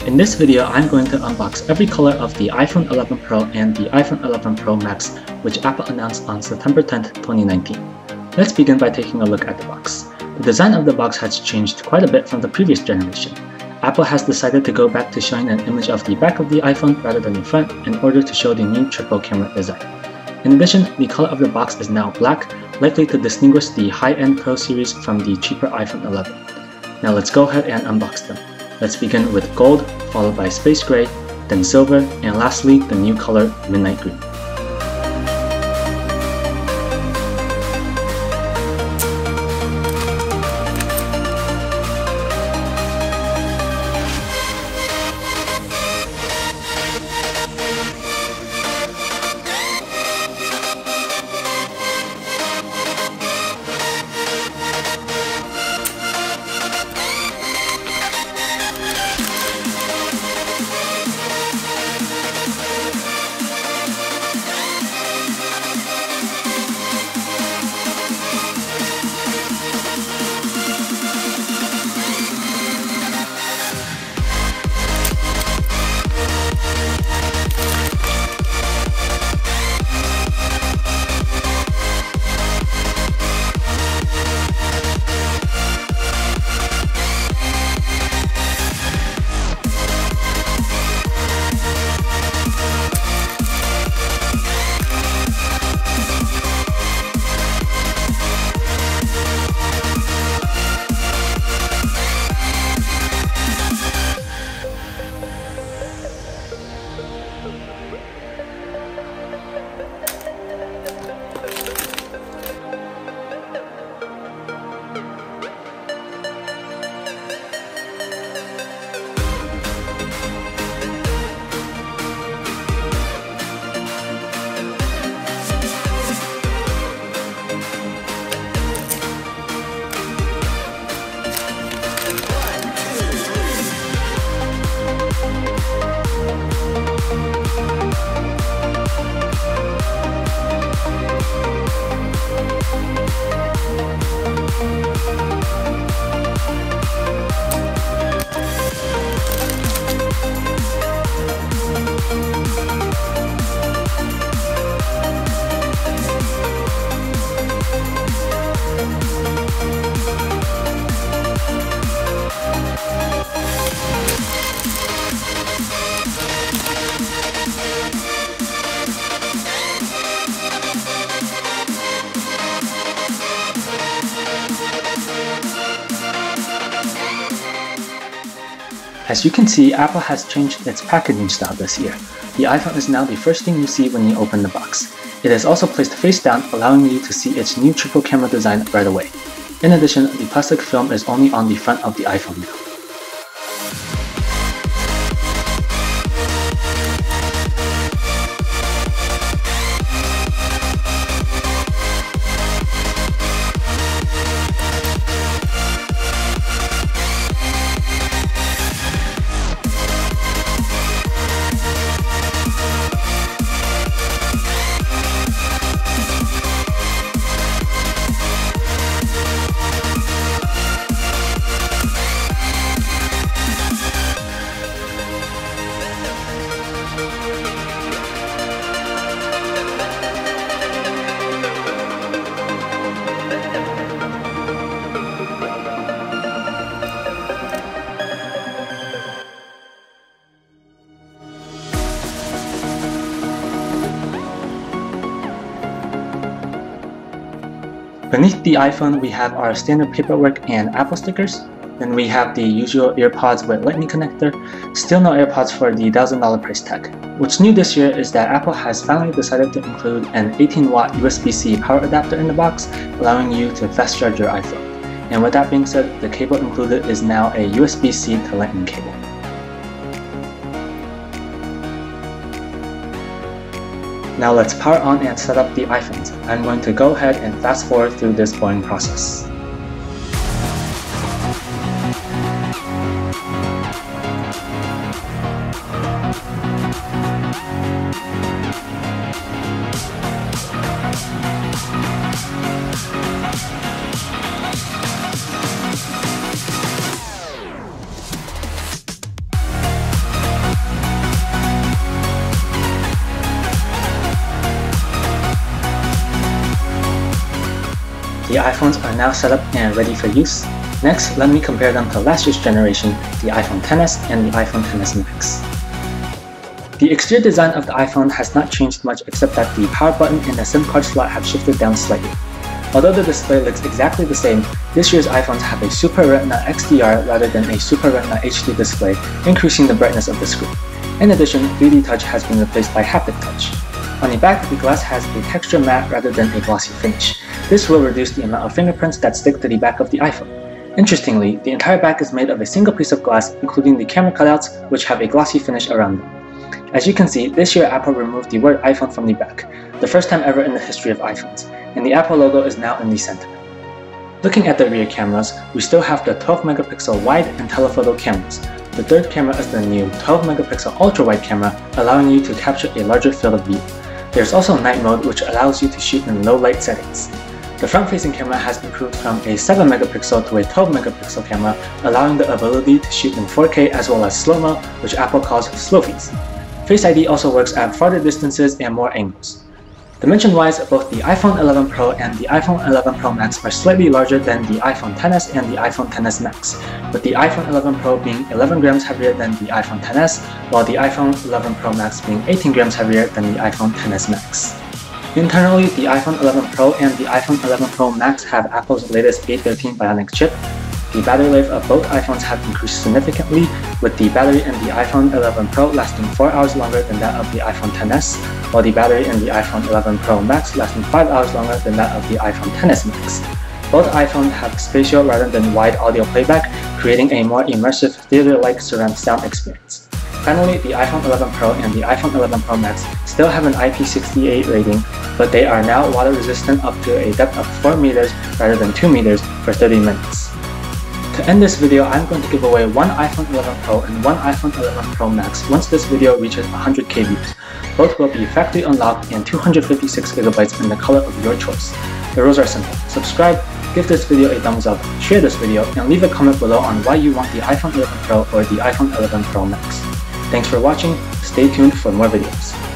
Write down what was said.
In this video, I'm going to unbox every color of the iPhone 11 Pro and the iPhone 11 Pro Max, which Apple announced on September 10th, 2019. Let's begin by taking a look at the box. The design of the box has changed quite a bit from the previous generation. Apple has decided to go back to showing an image of the back of the iPhone rather than the front in order to show the new triple camera design. In addition, the color of the box is now black, likely to distinguish the high-end Pro series from the cheaper iPhone 11. Now let's go ahead and unbox them. Let's begin with gold, followed by space gray, then silver, and lastly the new color midnight green. As you can see, Apple has changed its packaging style this year. The iPhone is now the first thing you see when you open the box. It is also placed face down, allowing you to see its new triple camera design right away. In addition, the plastic film is only on the front of the iPhone now. Beneath the iPhone, we have our standard paperwork and Apple stickers. Then we have the usual AirPods with Lightning connector. Still no AirPods for the $1,000 price tag. What's new this year is that Apple has finally decided to include an 18-watt USB-C power adapter in the box, allowing you to fast charge your iPhone. And with that being said, the cable included is now a USB-C to Lightning cable. Now let's power on and set up the iPhones. I'm going to go ahead and fast forward through this boring process. the iPhones are now set up and ready for use. Next, let me compare them to last year's generation, the iPhone XS and the iPhone XS Max. The exterior design of the iPhone has not changed much except that the power button and the SIM card slot have shifted down slightly. Although the display looks exactly the same, this year's iPhones have a Super Retina XDR rather than a Super Retina HD display, increasing the brightness of the screen. In addition, 3D Touch has been replaced by Haptic Touch. On the back, the glass has a texture matte rather than a glossy finish. This will reduce the amount of fingerprints that stick to the back of the iPhone. Interestingly, the entire back is made of a single piece of glass, including the camera cutouts, which have a glossy finish around them. As you can see, this year Apple removed the word iPhone from the back, the first time ever in the history of iPhones, and the Apple logo is now in the center. Looking at the rear cameras, we still have the 12-megapixel wide and telephoto cameras. The third camera is the new 12-megapixel ultra-wide camera, allowing you to capture a larger field of view. There's also night mode, which allows you to shoot in low light settings. The front-facing camera has improved from a 7-megapixel to a 12-megapixel camera, allowing the ability to shoot in 4K as well as slow-mo, which Apple calls slow-fees. Face ID also works at farther distances and more angles. Dimension-wise, both the iPhone 11 Pro and the iPhone 11 Pro Max are slightly larger than the iPhone XS and the iPhone XS Max, with the iPhone 11 Pro being 11 grams heavier than the iPhone XS, while the iPhone 11 Pro Max being 18 grams heavier than the iPhone XS Max. Internally, the iPhone 11 Pro and the iPhone 11 Pro Max have Apple's latest A13 Bionic chip. The battery life of both iPhones have increased significantly, with the battery in the iPhone 11 Pro lasting 4 hours longer than that of the iPhone XS, while the battery in the iPhone 11 Pro Max lasting 5 hours longer than that of the iPhone XS Max. Both iPhones have spatial rather than wide audio playback, creating a more immersive theater-like surround sound experience. Finally, the iPhone 11 Pro and the iPhone 11 Pro Max still have an IP68 rating, but they are now water resistant up to a depth of 4 meters rather than 2 meters for 30 minutes. To end this video, I'm going to give away one iPhone 11 Pro and one iPhone 11 Pro Max once this video reaches 100k views. Both will be factory unlocked and 256GB in the color of your choice. The rules are simple. Subscribe, give this video a thumbs up, share this video, and leave a comment below on why you want the iPhone 11 Pro or the iPhone 11 Pro Max. Thanks for watching, stay tuned for more videos.